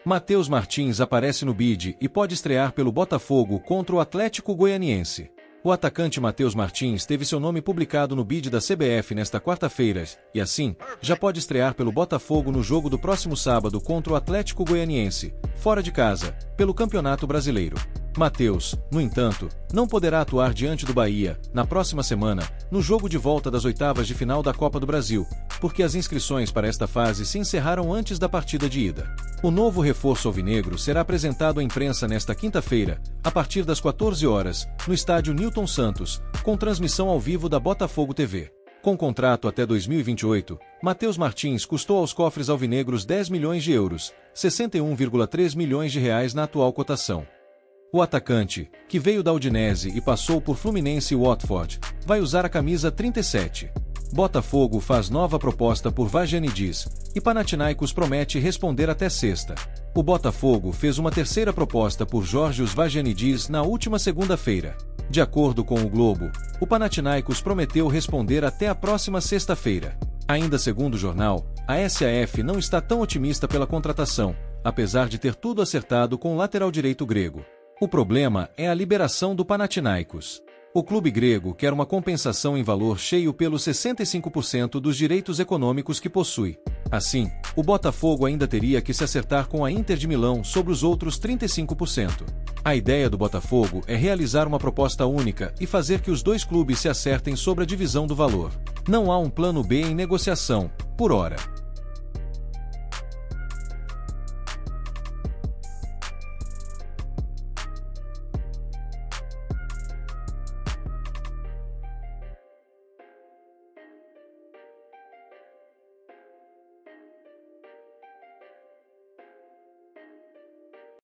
Matheus Martins aparece no bid e pode estrear pelo Botafogo contra o Atlético Goianiense. O atacante Matheus Martins teve seu nome publicado no bid da CBF nesta quarta-feira e, assim, já pode estrear pelo Botafogo no jogo do próximo sábado contra o Atlético Goianiense, fora de casa, pelo Campeonato Brasileiro. Matheus, no entanto, não poderá atuar diante do Bahia, na próxima semana, no jogo de volta das oitavas de final da Copa do Brasil, porque as inscrições para esta fase se encerraram antes da partida de ida. O novo reforço alvinegro será apresentado à imprensa nesta quinta-feira, a partir das 14 horas, no estádio Newton Santos, com transmissão ao vivo da Botafogo TV. Com contrato até 2028, Matheus Martins custou aos cofres alvinegros 10 milhões de euros, 61,3 milhões de reais na atual cotação. O atacante, que veio da Udinese e passou por Fluminense e Watford, vai usar a camisa 37. Botafogo faz nova proposta por Vagianidis, e Panathinaikos promete responder até sexta. O Botafogo fez uma terceira proposta por Georgios Vagianidis na última segunda-feira. De acordo com o Globo, o Panathinaikos prometeu responder até a próxima sexta-feira. Ainda segundo o jornal, a SAF não está tão otimista pela contratação, apesar de ter tudo acertado com o lateral direito grego. O problema é a liberação do Panathinaikos. O clube grego quer uma compensação em valor cheio pelos 65% dos direitos econômicos que possui. Assim, o Botafogo ainda teria que se acertar com a Inter de Milão sobre os outros 35%. A ideia do Botafogo é realizar uma proposta única e fazer que os dois clubes se acertem sobre a divisão do valor. Não há um plano B em negociação, por hora.